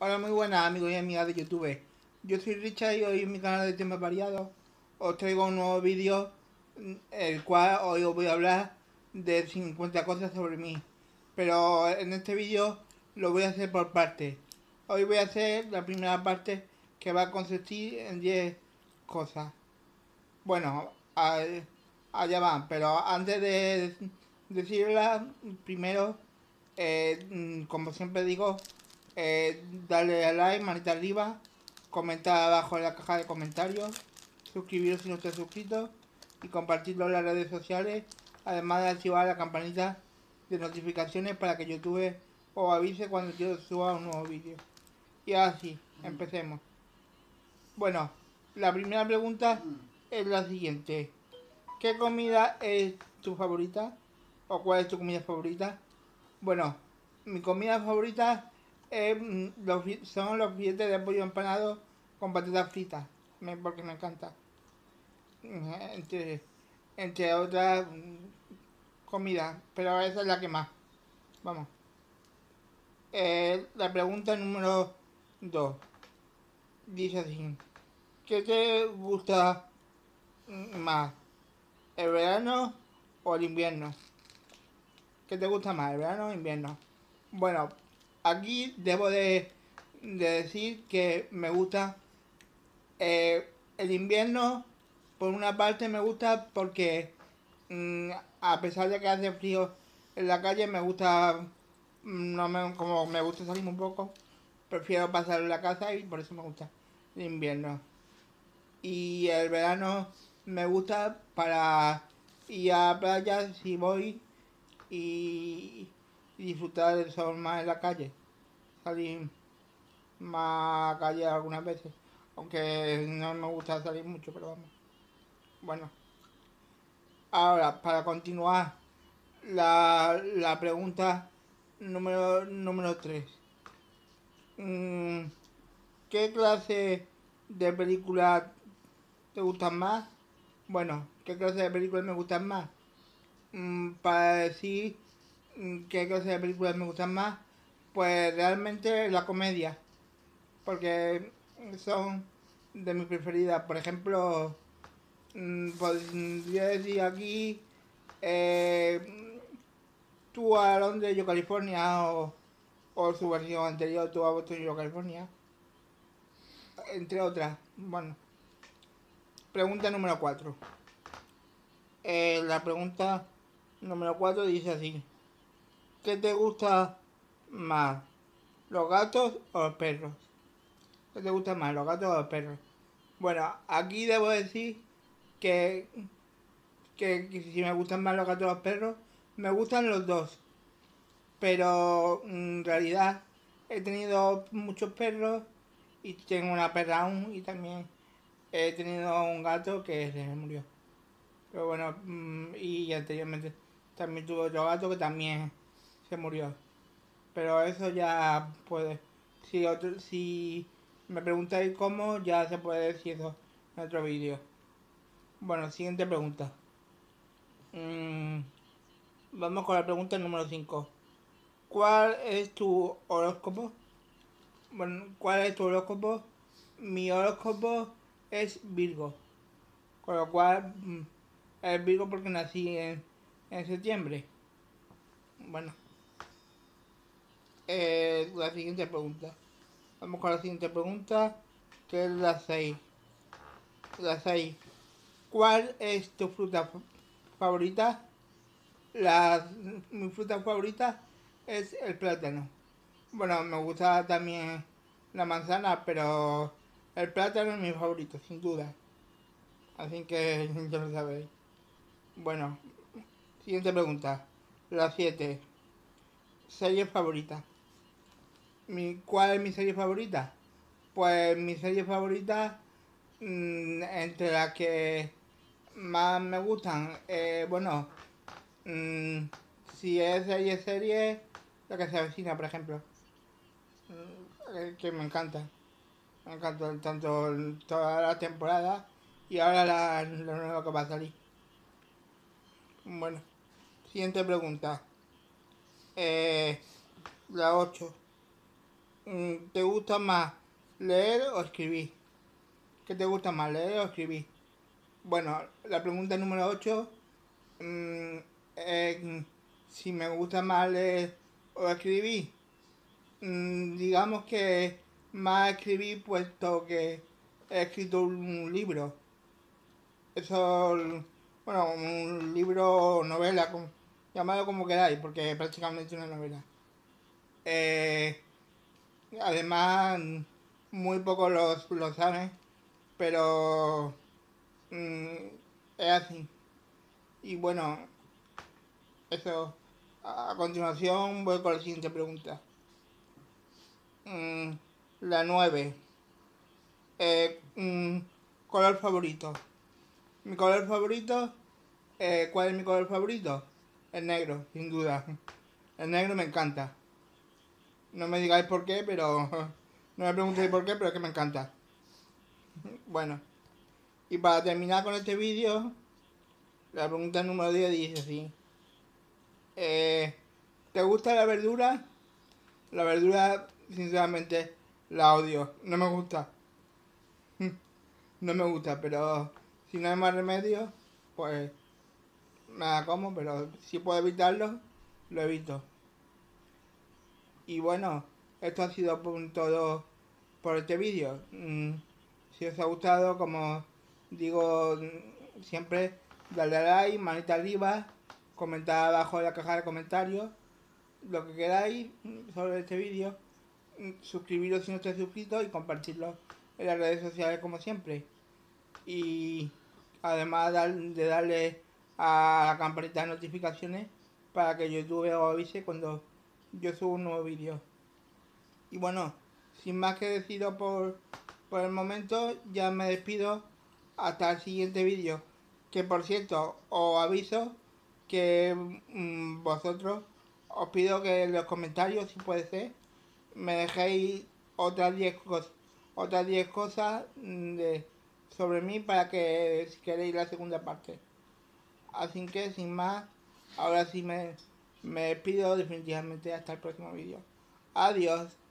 Hola, muy buenas amigos y amigas de YouTube. Yo soy Richard y hoy en mi canal de temas variados os traigo un nuevo vídeo, el cual hoy os voy a hablar de 50 cosas sobre mí. Pero en este vídeo lo voy a hacer por partes. Hoy voy a hacer la primera parte, que va a consistir en 10 cosas. Bueno, allá van, pero antes de decirla, primero, como siempre digo, darle a like, manita arriba, comentar abajo en la caja de comentarios, suscribiros si no estáis suscritos y compartirlo en las redes sociales, además de activar la campanita de notificaciones para que YouTube os avise cuando yo suba un nuevo vídeo. Y ahora sí, empecemos. Bueno, la primera pregunta es la siguiente. ¿Qué comida es tu favorita? ¿O cuál es tu comida favorita? Bueno, mi comida favorita son los filetes de pollo empanado con patatas fritas, porque me encanta. Entre, entre otras comidas, pero esa es la que más. Vamos. La pregunta número 2 dice así: ¿qué te gusta más? ¿El verano o el invierno? ¿Qué te gusta más, el verano o el invierno? Bueno, aquí debo de decir que me gusta el invierno. Por una parte me gusta porque a pesar de que hace frío en la calle, me gusta, no me, como me gusta salir un poco, prefiero pasar en la casa y por eso me gusta el invierno. Y el verano me gusta para ir a la playa si voy y, y disfrutar del sol más en la calle. Salir más a calle algunas veces. Aunque no me gusta salir mucho, pero vamos. Bueno, ahora para continuar la pregunta número 3. ¿Qué clase de películas te gustan más? Bueno, ¿qué clase de películas me gustan más? Para decir qué clase de películas me gustan más, pues realmente la comedia, porque son de mis preferidas. Por ejemplo, podría decir aquí eh, Tú a Londres, yo California, o su versión anterior, Tú a Boston, yo California, entre otras. Bueno, pregunta número 4. La pregunta número 4 dice así: ¿qué te gusta más, los gatos o los perros? ¿Qué te gusta más, los gatos o los perros? Bueno, aquí debo decir que, que si me gustan más los gatos o los perros, me gustan los dos. Pero en realidad he tenido muchos perros y tengo una perra aún, y también he tenido un gato que se murió. Pero bueno, y anteriormente también tuve otro gato que también se murió. Pero eso ya puede. Si me preguntáis cómo, ya se puede decir eso en otro vídeo. Bueno, siguiente pregunta. Mm, Vamos con la pregunta número 5. ¿Cuál es tu horóscopo? Bueno, ¿cuál es tu horóscopo? Mi horóscopo es Virgo. Con lo cual, es Virgo porque nací en septiembre. Bueno, la siguiente pregunta. Vamos con la siguiente pregunta, que es la 6. La 6. ¿Cuál es tu fruta favorita? Mi fruta favorita es el plátano. Bueno, me gusta también la manzana, pero el plátano es mi favorito, sin duda. Así que ya lo sabéis. Bueno, siguiente pregunta. La 7. Serie favorita. ¿Cuál es mi serie favorita? Pues mi serie favorita, entre las que más me gustan, bueno, mm, si es serie, la que se avecina, por ejemplo, que me encanta. Me encanta tanto toda la temporada y ahora lo nuevo que va a salir. Bueno, siguiente pregunta. La 8. ¿Te gusta más leer o escribir? ¿Qué te gusta más, leer o escribir? Bueno, la pregunta número 8 es si me gusta más leer o escribir. Digamos que más escribir puesto que he escrito un libro. Eso, bueno, un libro o novela, llamadlo como queráis, porque es prácticamente una novela. Eh, Además, muy pocos lo saben, pero mm, es así. Y bueno, eso. A continuación voy con la siguiente pregunta. Mm, la 9. Color favorito. Mi color favorito. ¿Cuál es mi color favorito? El negro, sin duda. El negro me encanta. No me digáis por qué, pero... No me preguntéis por qué, pero es que me encanta. Bueno, y para terminar con este vídeo, la pregunta número 10 dice así. Eh, ¿Te gusta la verdura? La verdura, sinceramente, la odio. No me gusta. No me gusta, pero si no hay más remedio, pues me la como, pero si puedo evitarlo, lo evito. Y bueno, esto ha sido todo por este vídeo. Si os ha gustado, como digo siempre, dale a like, manita arriba, comentad abajo en la caja de comentarios lo que queráis sobre este vídeo, suscribiros si no estáis suscritos y compartirlo en las redes sociales como siempre. Y además de darle a la campanita de notificaciones para que YouTube os avise cuando yo subo un nuevo vídeo. Y bueno, sin más que deciros por el momento, ya me despido hasta el siguiente vídeo. Que por cierto, os aviso que vosotros os pido que en los comentarios, si puede ser, me dejéis otras 10 cosas, sobre mí para que si queréis la segunda parte. Así que sin más, ahora sí me despido definitivamente hasta el próximo vídeo. Adiós.